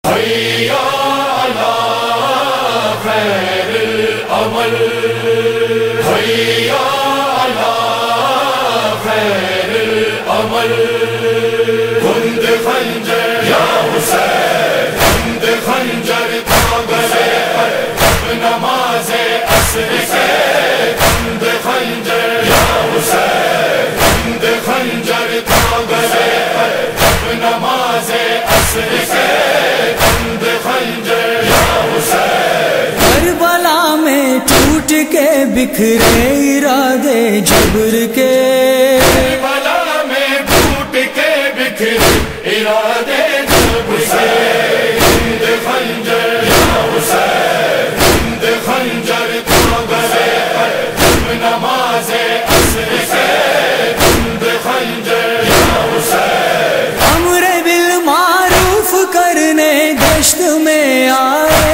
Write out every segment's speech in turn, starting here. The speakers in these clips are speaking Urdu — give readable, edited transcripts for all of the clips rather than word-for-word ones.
حیا علی خیر العمل، حیا علی خیر العمل، کند خنجر یا حسین، کند خنجر تھا گلے پر جب نماز عصر سے، کند خنجر یا حسین، کند خنجر تھا گلے پر جب نماز عصر سے، کند خنجر یا حسین۔ کربلا میں ٹوٹ کے بکھرے ارادے جبر کے، کربلا میں ٹوٹ کے بکھرے ارادے جبر سے، کند خنجر یا حسین، کند خنجر تھا گلے پر جب نماز عصر سے، کند خنجر یا حسین۔ امر بالمعروف کرنے دشت میں آئے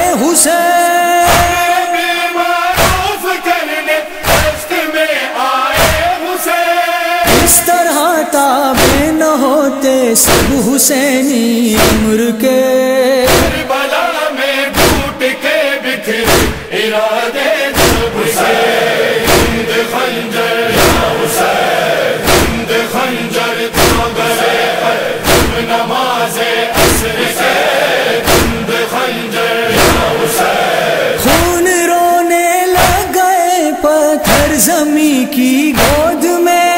حسین، معروف کرنے دشت میں آئے حسین، اس طرح تابع نہ ہوتے سب حسینی امر کے، کربلا میں ٹوٹ کے بکھرے ارادے جبر سے، کند خنجر یا حسین، کند خنجر تھا گلے پر جب نماز عصر سے، کند خنجر یا حسین۔ خون رونے لگ گئے پتھر زمیں کی گود میں،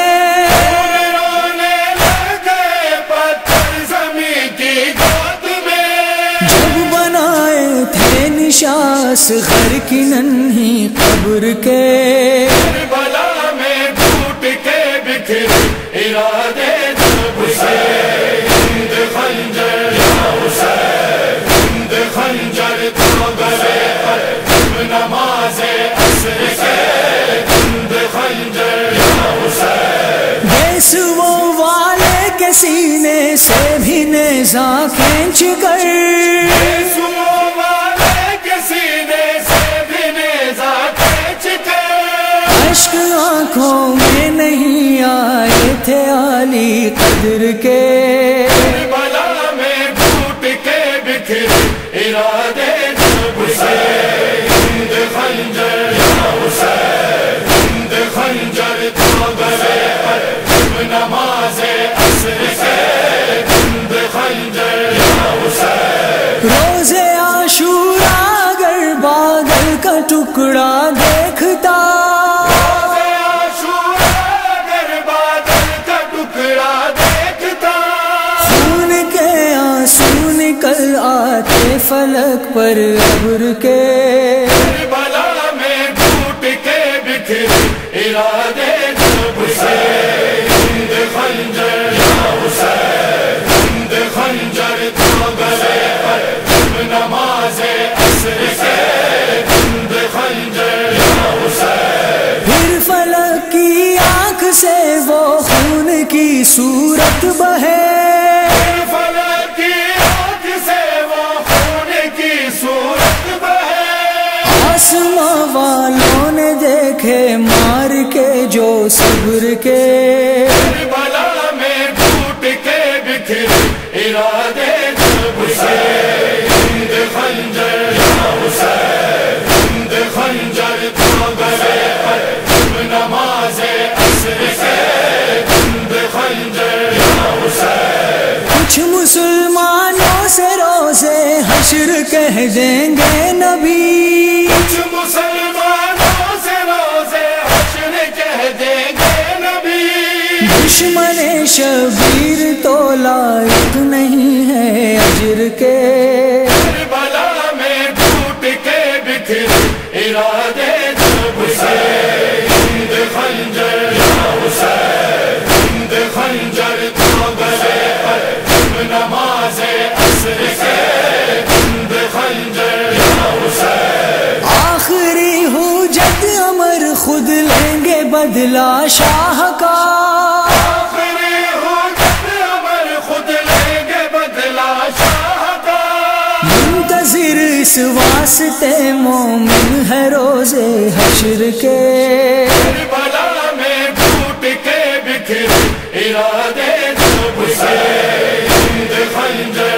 رونے لگ گئے پتھر زمین کی گود میں، جب بنائے تھے نشاس غر کی ننھی قبر کے، کربلا میں ٹوٹ کے بکھرے ارادے جبر سے، کند خنجر یا حسین، کند خنجر تھا گلے پر جب نماز عصر سے، کند خنجر یا حسین۔ بیسو والے کے سینے سے بھی نیزہ کھینچ کر، سنو والے کے سینے سے بھی نیزہ کھینچ کر، اشک آنکھوں میں نہیں آئے تھے عالی قدر کے، کربلا میں ٹوٹ کے بکھرے ارادے جبر سے، کند خنجر یا حسین، کند خنجر تھا گلے پر جب نماز عصر سے، کند خنجر یا حسین۔ روز عاشورا اگر بادل کا ٹکڑا دیکھتا، عاشورا اگر بادل کا ٹکڑا دیکھتا، خون کے آنسو نکل آتے فلک پر ابر کے، کربلا میں ٹوٹ کے بکھرے ارادے جبر سے، کند خنجر یا حسین، کند خنجر تھا گلے پر جب نماز عصر سے، کند خنجر یا حسین۔ پھر فلک کی آنکھ سے وہ خون کی صورت بہے، فلک کی آنکھ سے وہ خون کی صورت بہے، آسماں والوں نے دیکھے مار کے جو صبر کے، کربلا میں ٹوٹ کے بکھرے ارادے جبر سے، کند خنجر یا حسین، کند خنجر تھا گلے پر جب نماز عصر سے، کند خنجر یا حسین۔ کچھ مسلمانوں سے روزے حشر کہہ دیں گے نبی، کچھ مسلمانوں سے روزے حشر کہہ دیں گے نبی، دشمن شبیر تو لائق نہیں ہے اجر کے، کربلا میں ٹوٹ کے بکھرے ارادے جبر سے، کند خنجر یا حسین، کند خنجر تھا گلے پر جب نماز عصر سے، کند خنجر یا حسین۔ آخری حجت امر خود لیں گے بدلہ شاہ کا، آخری حجت امر خود لیں گے بدلہ شاہ کا، منتظر اس واسطے مومن ہے روز حشر کے، کربلا میں ٹوٹ کے بکھرے ارادے جبر سے، کند خنجر